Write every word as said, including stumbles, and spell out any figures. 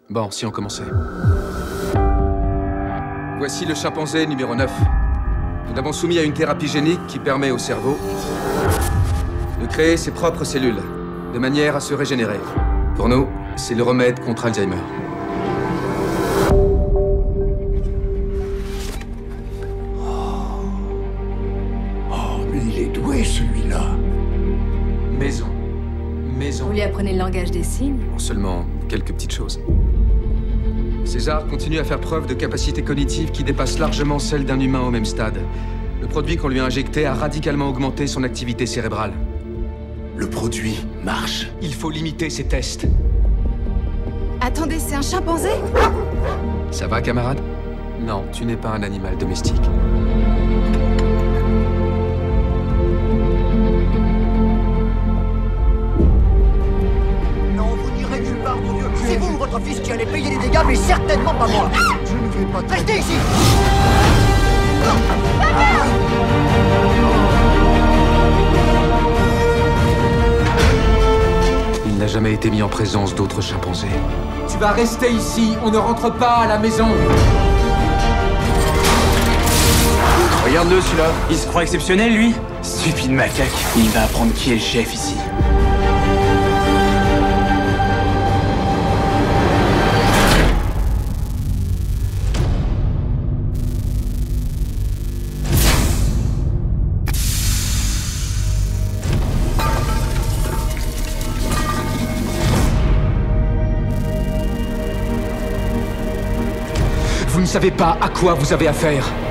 Bon, si on commençait. Voici le chimpanzé numéro neuf. Nous l'avons soumis à une thérapie génique qui permet au cerveau de créer ses propres cellules, de manière à se régénérer. Pour nous, c'est le remède contre Alzheimer. Oh, oh mais il est doué, celui-là. Maison. Maison. Vous lui apprenez le langage des signes? Bon, seulement quelques petites choses. César continue à faire preuve de capacités cognitives qui dépassent largement celles d'un humain au même stade. Le produit qu'on lui a injecté a radicalement augmenté son activité cérébrale. Le produit marche. Il faut limiter ces tests. Attendez, c'est un chimpanzé? Ça va, camarade? Non, tu n'es pas un animal domestique. Non, vous n'irez nulle part, mon Dieu. C'est vous, votre fils, qui allez payer les dégâts, mais certainement pas moi. Je ne vais pas... Restez ici. Il n'a jamais été mis en présence d'autres chimpanzés. Tu vas rester ici, on ne rentre pas à la maison. Regarde-le, celui-là. Il se croit exceptionnel, lui? Stupide macaque. Il va apprendre qui est le chef ici. Vous ne savez pas à quoi vous avez affaire.